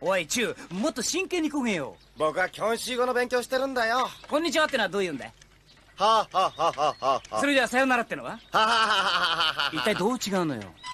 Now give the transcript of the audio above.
おいチュー、もっと真剣にこげよ。 僕はキョンシー語の勉強してるんだよ。 こんにちはってのはどう言うんだい？ はあはあはあはあはあ。 それじゃあさよならってのは？ はははははは。 一体どう違うのよ。